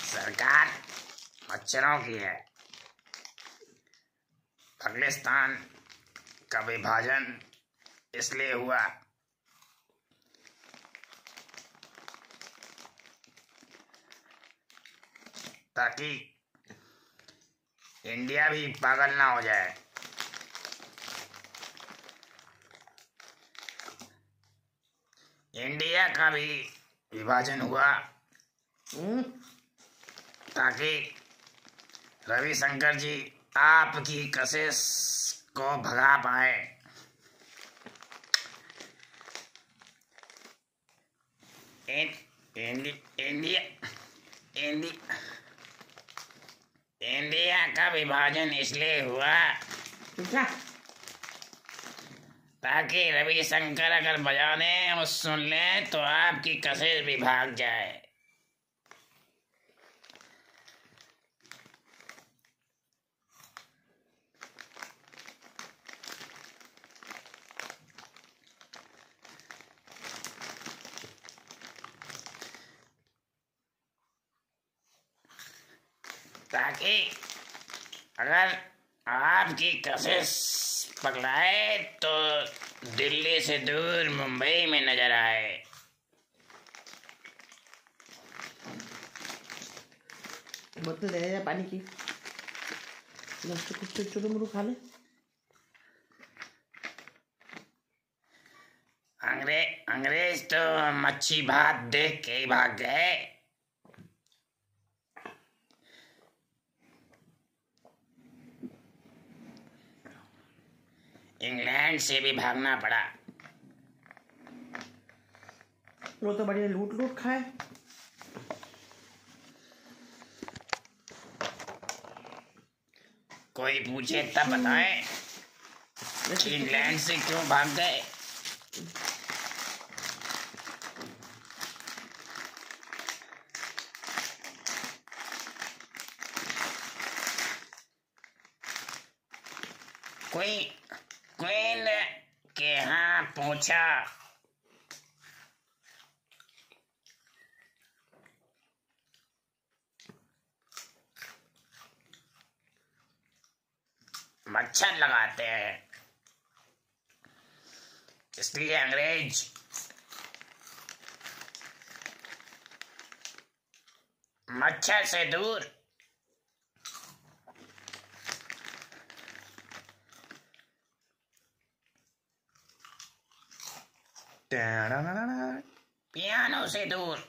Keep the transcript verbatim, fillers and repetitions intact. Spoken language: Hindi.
सरकार मच्छरों की है। पाकिस्तान का विभाजन इसलिए हुआ ताकि इंडिया भी पागल ना हो जाए। इंडिया का भी विभाजन हुआ ताकि रविशंकर जी आपकी कशिश को भगा पाए। इंडिया इंडिया इंडिया का विभाजन इसलिए हुआ ताकि रविशंकर अगर बजाने और सुन ले तो आपकी कशिश भी भाग जाए। ताकि अगर आपकी कशिश पकड़ाए तो दिल्ली से दूर मुंबई में नजर आए। बोतल दे दे पानी की, कुछ छोटू मोटू खा ले। अंग्रेज अंग्रेज तो मच्छी भात देख के ही भाग गए। इंग्लैंड से भी भागना पड़ा। वो तो बढ़िया लूट लूट खाए। कोई पूछे तब बताएं कि इंग्लैंड से क्यों भाग गए। कोई क्वीन के यहाँ पूछा मच्छर लगाते हैं इसलिए अंग्रेज मच्छर से दूर पियानो से दूर